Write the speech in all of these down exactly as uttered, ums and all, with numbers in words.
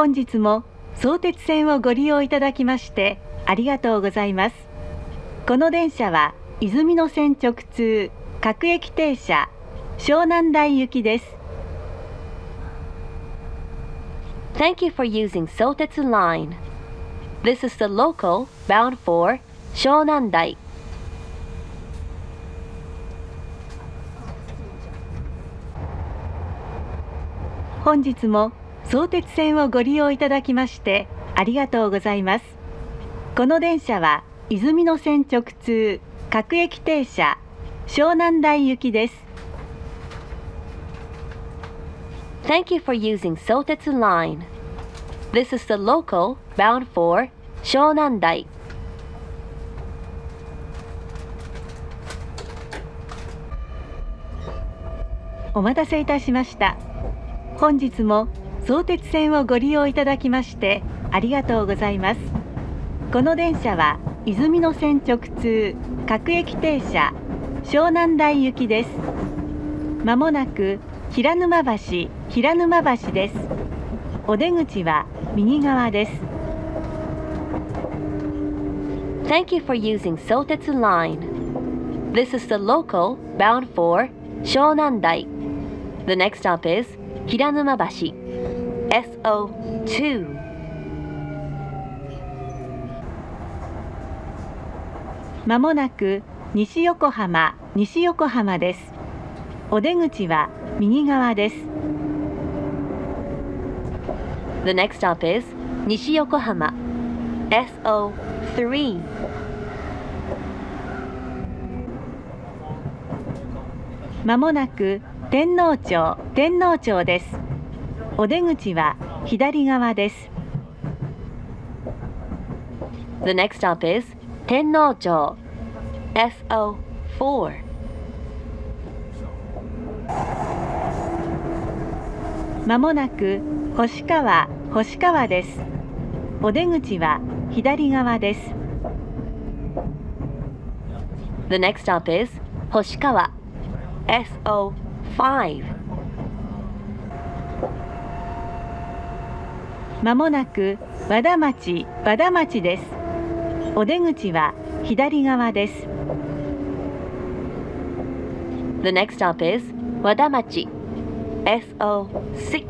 本日も相鉄線をご利用いただきましてありがとうございます。この電車は泉野線直通各駅停車湘南台行きです。 Thank you for using Sotetsu Line. This is the local bound for Shonandai. 本日も相鉄線をご利用いただきましてありがとうございます。この電車は泉野線直通各駅停車湘南台行きです。 Thank you for using Sotetsu Line. This is the local bound for Shonandai. お待たせいたしました。本日も相鉄線をご利用いただきましてありがとうございます。この電車は泉野線直通各駅停車湘南台行きです。まもなく平沼橋平沼橋です。お出口は右側です。 Thank you for using Sotetsu Line. This is the local bound for Shonandai. The next stop is Hiranuma-bashi, S O two. まもなく西横浜西横浜です。お出口は右側です。 The next stop is 西横浜 S O three. まもなく天王町天王町です。お出口は左側です。 The next stop is 天王町 S O four. まもなく星川星川です。お出口は左側です。 The next stop is 星川 S O five. まもなく和田町和田町です。お出口は左側です。 The next stop is 和田町 S O six.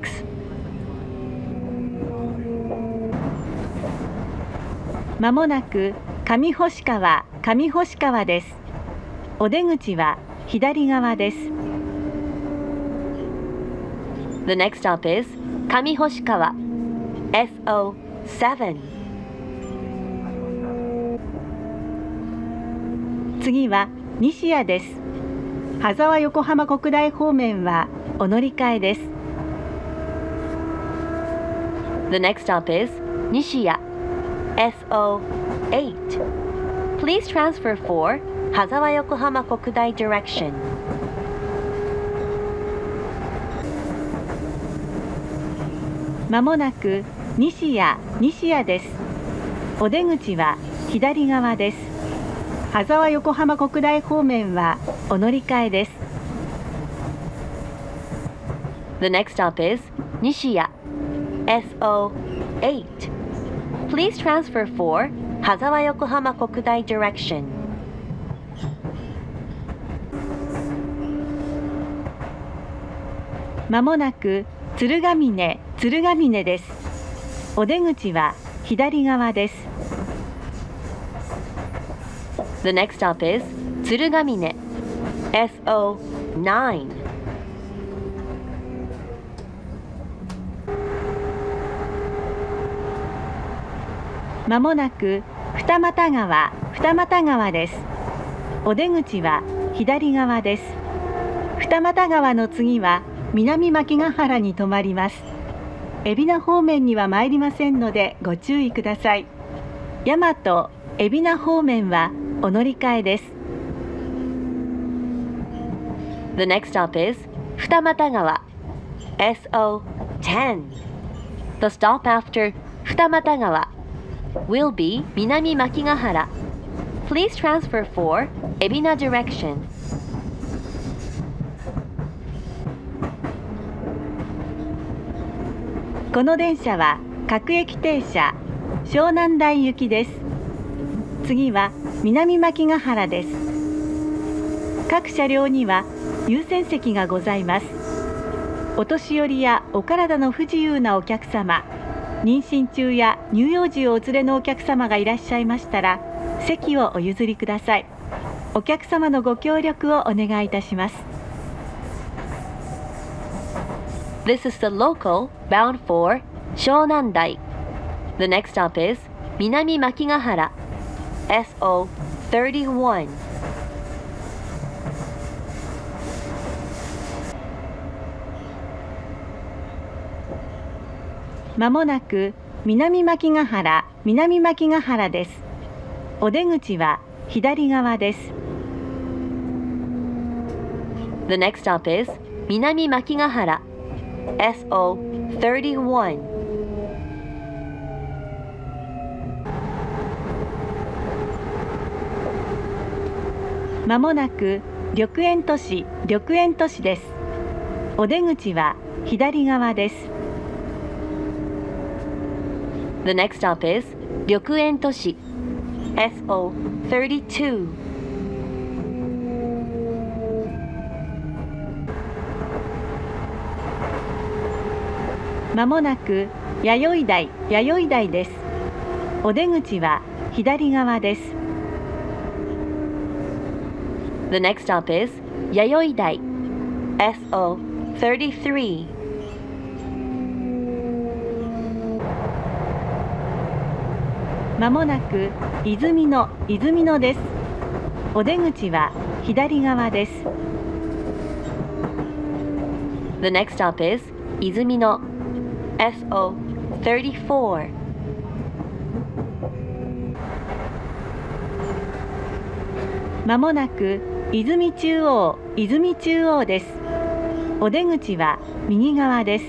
まもなく上星川上星川です。お出口は左側です。 The next stop is 上星川 S O seven. 次は西谷です。羽沢横浜国大方面はお乗り換えです。 The next stop is 西谷 S O eight. Please transfer for 羽沢横浜国大 direction. まもなく西谷西谷です。お出口は左側です。羽沢横浜国大方面はお乗り換えです。 The next stop is 西谷 S O eight. Please transfer for 羽沢横浜国大 direction. まもなく鶴ヶ峰鶴ヶ峰です。お出口は左側です。 The next stop is 鶴ヶ峰 S O nine. まもなく二俣川二俣川です。お出口は左側です。二俣川の次は南牧ヶ原に停まります。海老名方面には参りませんのでご注意ください。大和海老名方面はお乗り換えです。 The next stop is 二俣川 S O ten. The stop after 二俣川 will be 南牧ヶ原. Please transfer for 海老名 direction. この電車は各駅停車湘南台行きです。次は南牧ヶ原です。各車両には優先席がございます。お年寄りやお体の不自由なお客様、妊娠中や乳幼児をお連れのお客様がいらっしゃいましたら、席をお譲りください。お客様のご協力をお願いいたします。 This is the local bound for Shonandai. The next stop is Minami Makigahara, S O thirty-one. まもなく南牧ヶ原、南牧ヶ原です。お出口は左側です。 The next stop is Minami Makigahara, S O thirty-one. まもなく緑園都市、緑園都市です。お出口は左側です。 The next stop is 緑園都市 S O thirty-two. まもなく弥生台、弥生台です。お出口は左側です。 The next stop is 弥生台 S O thirty-three. まもなく泉野、泉野です。お出口は左側です。 The next stop is 泉野 S O thirty-four. まもなく泉中央、泉中央です。お出口は右側です。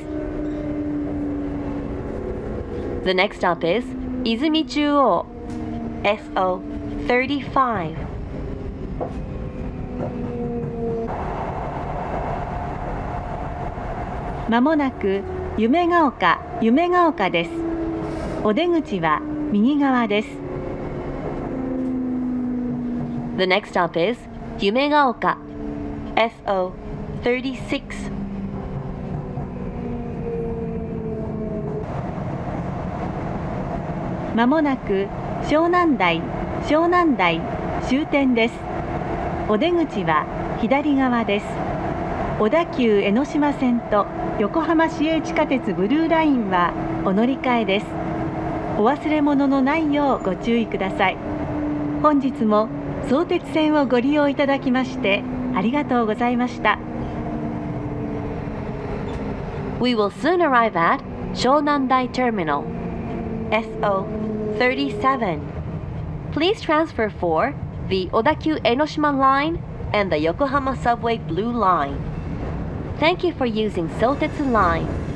The next stop is 泉中央 S O thirty-five. まもなく夢が丘、夢が丘です。お出口は右側です。 The next stop is 夢が丘 S O thirty-six. まもなく湘南台、湘南台終点です。お出口は左側です。小田急江ノ島線と横浜市営地下鉄ブルーラインはお乗り換えです。お忘れ物のないようご注意ください。本日も相鉄線をご利用いただきましてありがとうございました。 We will soon arrive at Shonandai Terminal S O thirty-seven. Please transfer for the Odakyu Enoshima Line and the Yokohama Subway Blue Line. Thank you for using Sotetsu Line.